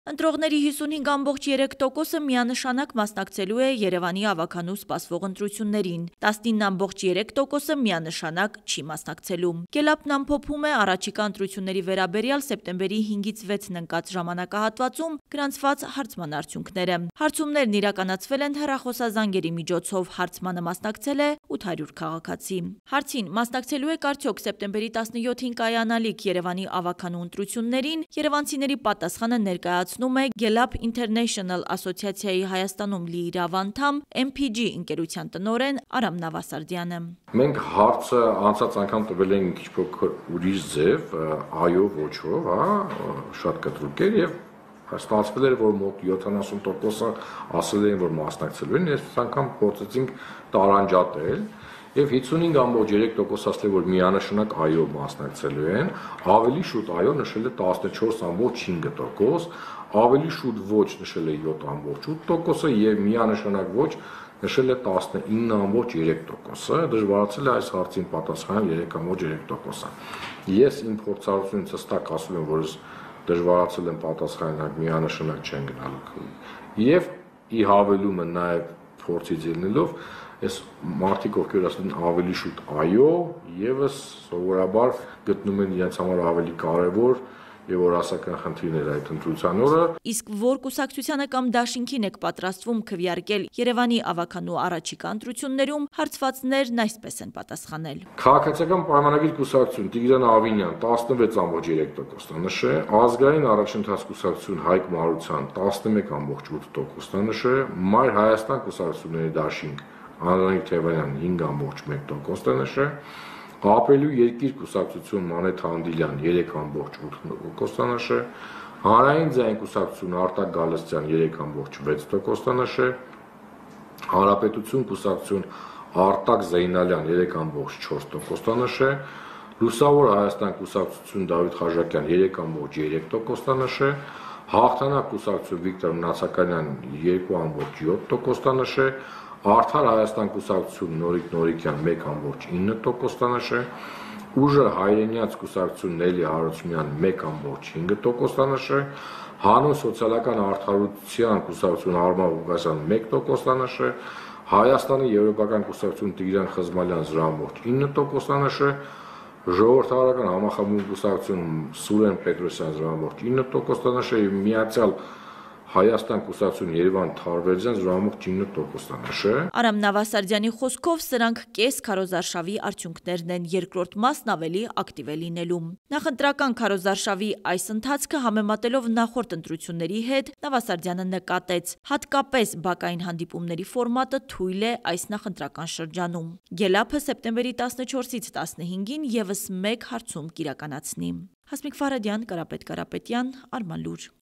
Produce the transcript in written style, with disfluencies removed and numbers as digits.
Ընտրողների 55,3%-ը միանշանակ մասնակցելու է Երևանի ավագանու սպասվող ընտրություններին, 19,3%-ը միանշանակ չի մասնակցելու։ Գելլափն ամփոփում է առաջիկա ընտրությունների վերաբերյալ սեպտեմբերի 5-ից 6-ն ընկած ժամանակահատվածում գրանցված հարցման արդյունքները։ Հարցումներն իրականացվել են հեռախոսազանգերի միջոցով, հարցմանը մասնակցել է 800 քաղաքացի։ Հարցին մասնակցելու եք արդյոք սեպտեմբերի 17-ին կայանալիք Երևանի ավագանու ընտրություններին, երևանցիների պատասխանը ներկայացնում է Գելլափ International ասոցիացիայի Հայաստանում լիիրավ անդամ MPG ընկերության տնօրեն Արամ Նավասարդյանը։ Մենք հարցը անցած անգամ տվել ենք քիչ փոքր ուրիշ ձև, այո, ոչով, շատ կտրուկ էր եւ ստացվել էր, որ մոտ 70%-ը ասել էին, որ մասնակցելու են, այս անգամ փորձեցինք տարանջատել եւ 55,3% ասել որ միանշանակ այո մասնակցելու են, ավելի շուտ այո նշել է 14,5%, ավելի շուտ ոչ նշել է 7,8% եւ միանշանակ ոչ նշել է 19,3%, դժվարացել է այս հարցին պատասխանել 3,3%-ը։ Ես իմ փորձառությունից հստակ ասում եմ, որ դժվարացել եմ պատասխանել միանշանակ չեն գնալու։ Եվ ի հավելումը նաեւ փորձից ելնելով Ես մարդիկ ովքեր ասում են ավելի շուտ այո, եւս սովորաբար գտնում են իրենց համար ավելի կարեւոր եւ օրասական խնդիրներ այդ ընտրության օրը։ Իսկ որ կուսակցությանը կամ դաշինքին եք պատրաստվում քվեարկել Երևանի ավագանու առաջիկա ընտրություններում, հարցվածներն այսպես են պատասխանել։ Քաղաքացիական պայմանագիր կուսակցություն Տիգրան Ավինյան 16,3% նշե, ազգային առաջընթաց կուսակցություն Հայկ Մարության 11,8% նշե, Մայր Հայաստան կուսակցությունների դաշինք Անրանիկ Թևանյան 5,1% նշե, Ապրելու երկիր կուսակցություն Մանեթ Հանդիլյան 3,8% նշե, Հանրային ձայն կուսակցություն Արտակ Գալստյան 3,6% նշե, Հանրապետություն կուսակցություն Արտակ Զեյնալյան 3,4% նշե, Լուսավոր Հայաստան կուսակցություն Դավիթ Խաչատուրյան 3,3% նշե, Հաղթանակ կուսակցություն Վիկտոր Մնացականյան 2,7% նշե, Արդար Հայաստան կուսակցություն Նորիկ Նորիկյան 1,9% նշե, Ուժը հայրենյաց կուսակցություն Նելի Հարությունյան 1,5% նշե, Հանուն սոցիալական արդարության կուսակցություն Արման Ղուկասյան 1% նշե, Հայաստանի եվրոպական կուսակցություն Տիգրան Խզմալյան 0,9% նշե, Ժողովրդավարական համախմբում կուսակցություն Սուրեն Պետրոսյան 0,9% նշե եւ Միացյալ Հայաստան կուսակցություն Երևան Թարվերդյան 0,9% նշե։ Արամ Նավասարդյանի խոսքով սրանք կես քարոզարշավի արդյունքներն են, երկրորդ մասն ավելի ակտիվ է լինելու։ Նախընտրական քարոզարշավի այս ընթացքը համեմատելով նախորդ ընտրությունների հետ Նավասարդյանը նկատեց, հատկապես բակային հանդիպումների ֆորմատը թույլ է այս նախընտրական շրջանում։ Գելլափը սեպտեմբերի 14-ից 15-ին եւս մեկ հարցում կիրականացնի։ Հասմիկ Ֆարադյան, Կարապետ Կարապետյան, Արման լուր։